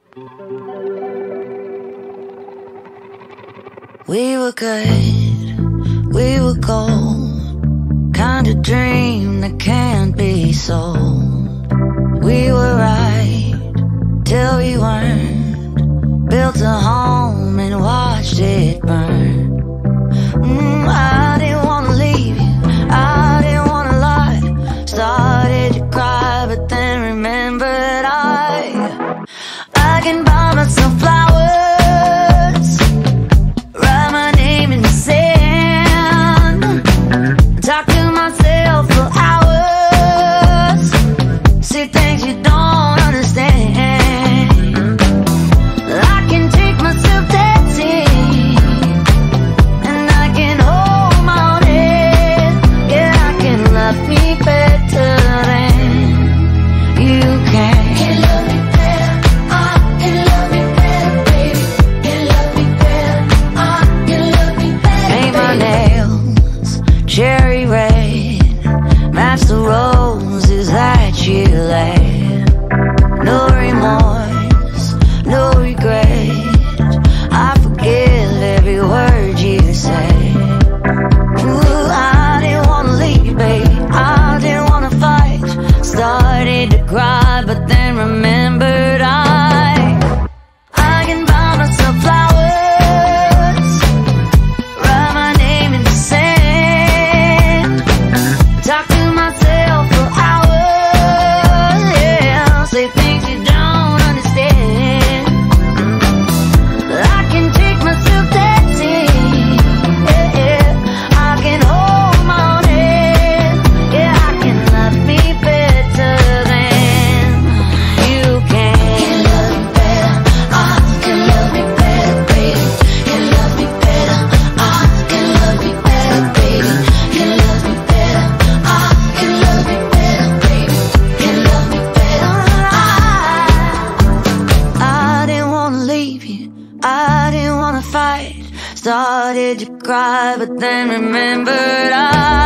We were good, we were gold, kind of dream that can't be sold. We were right till we weren't, built a home and watched it burn. I didn't wanna leave you, I didn't wanna lie. Started to cry, but then remembered I can buy myself flowers, write my name in the sand, talk to myself for hours, see things you don't understand. I can take myself dancing, and I can hold my own head. Yeah, I can love me better than you can. Can love me better, I can love me better, baby. Can love me better, I can love me better. Paint my nails cherry red, match the roses that you laid. No remorse, no regret, I forgive every word you say. Ooh, I didn't wanna leave, babe, I didn't wanna fight. Started to cry, but then remembered I can buy myself flowers, write my name in the sand, talk to myself for hours, yeah, say things you don't understand. I can take myself dancing, yeah, I can hold my own head. Yeah, I can love me better than you can. Can love me better, I can love me better, baby. Can love me better, I can love me better, baby. Can love me better, I can love me better, baby. Can love me better, I didn't wanna leave you, I didn't wanna fight. Started to cry, but then remembered